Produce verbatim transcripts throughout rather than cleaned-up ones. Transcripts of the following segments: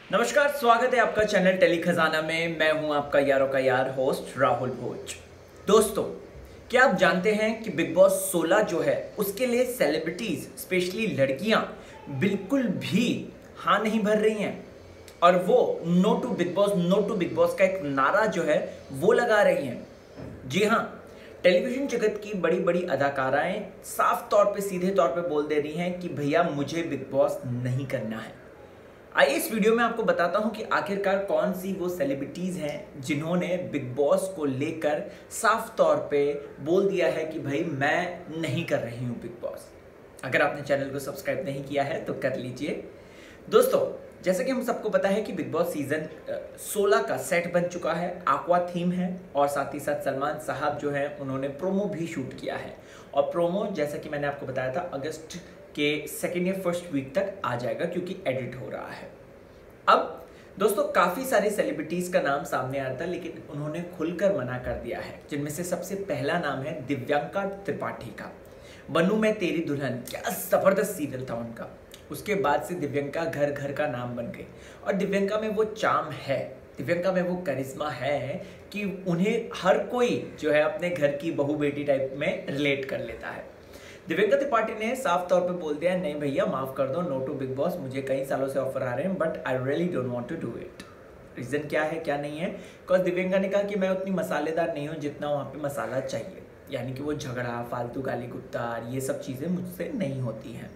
नमस्कार, स्वागत है आपका चैनल टेली खजाना में। मैं हूं आपका यारों का यार होस्ट राहुल भोज। दोस्तों, क्या आप जानते हैं कि बिग बॉस सोलह जो है उसके लिए सेलिब्रिटीज स्पेशली लड़कियां बिल्कुल भी हाँ नहीं भर रही हैं और वो no to Bigg Boss no to Bigg Boss का एक नारा जो है वो लगा रही हैं। जी हाँ, टेलीविजन जगत की बड़ी बड़ी अदाकाराएं साफ तौर पे सीधे तौर पे बोल दे रही हैं कि भैया मुझे बिग बॉस नहीं करना है। आइए इस वीडियो में आपको बताता हूं कि आखिरकार कौन सी वो सेलिब्रिटीज हैं जिन्होंने बिग बॉस को लेकर साफ तौर पे बोल दिया है कि भाई मैं नहीं कर रही हूं बिग बॉस। अगर आपने चैनल को सब्सक्राइब नहीं किया है तो कर लीजिए। दोस्तों, जैसे कि हम सबको पता है कि बिग बॉस सीजन सोलह का सेट बन चुका है, aqua थीम है और साथ ही साथ सलमान साहब जो है उन्होंने प्रोमो भी शूट किया है और प्रोमो जैसा कि मैंने आपको बताया था अगस्त के सेकेंड या फर्स्ट वीक तक आ जाएगा क्योंकि एडिट हो रहा है। अब दोस्तों, काफी सारे सेलिब्रिटीज का नाम सामने आता है लेकिन उन्होंने खुलकर मना कर दिया है, जिनमें से सबसे पहला नाम है दिव्यांका त्रिपाठी का। बनूं मैं तेरी दुल्हन, क्या जबरदस्त सीरियल था उनका। उसके बाद से दिव्यांका घर घर का नाम बन गई और दिव्यांका में वो चार्म है, दिव्यांका में वो करिश्मा है कि उन्हें हर कोई जो है अपने घर की बहू बेटी टाइप में रिलेट कर लेता है। दिव्यांका त्रिपाठी ने साफ तौर पे बोल दिया, नहीं भैया माफ कर दो, नो टू बिग बॉस, मुझे कई सालों से ऑफर आ रहे हैं but I really don't want to do it. Reason क्या है क्या नहीं है, बिकॉज दिव्यांका ने कहा कि मैं उतनी मसालेदार नहीं हूँ जितना वहाँ पे मसाला चाहिए, यानी कि वो झगड़ा, फालतू गाली गुप्तार, ये सब चीजें मुझसे नहीं होती हैं।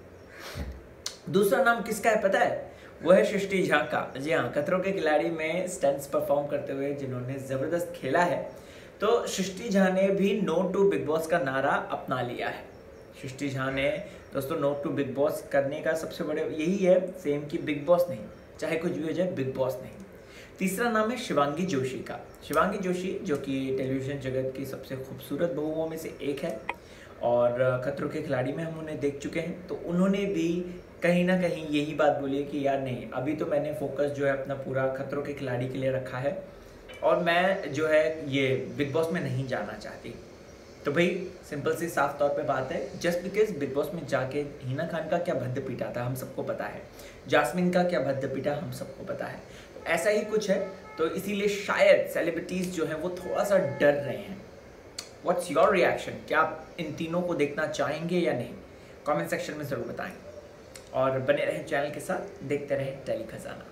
दूसरा नाम किसका है पता है? वो है सृष्टि झा का। जी हाँ, खतरों के खिलाड़ी में स्टंट्स परफॉर्म करते हुए जिन्होंने जबरदस्त खेला है, तो सृष्टि झा ने भी नो टू बिग बॉस का नारा अपना लिया है। सृष्टि झा ने दोस्तों नो टू बिग बॉस करने का सबसे बड़े यही है सेम कि बिग बॉस नहीं, चाहे कुछ भी हो जाए बिग बॉस नहीं। तीसरा नाम है शिवांगी जोशी का। शिवांगी जोशी जो कि टेलीविजन जगत की सबसे खूबसूरत बहुओं में से एक है और खतरों के खिलाड़ी में हम उन्हें देख चुके हैं, तो उन्होंने भी कहीं ना कहीं यही बात बोली है कि यार नहीं, अभी तो मैंने फोकस जो है अपना पूरा खतरों के खिलाड़ी के लिए रखा है और मैं जो है ये बिग बॉस में नहीं जाना चाहती। तो भाई सिंपल सी साफ तौर पे बात है, जस्ट बिकॉज बिग बॉस में जाके हिना खान का क्या भद्द पीटा था हमको सबको पता है, जास्मिन का क्या भद्द पीटा हम सबको पता है, ऐसा ही कुछ है। तो इसीलिए शायद सेलिब्रिटीज जो हैं वो थोड़ा सा डर रहे हैं। What's your reaction? क्या आप इन तीनों को देखना चाहेंगे या नहीं? कमेंट सेक्शन में ज़रूर बताएं और बने रहें चैनल के साथ, देखते रहें टेली खजाना।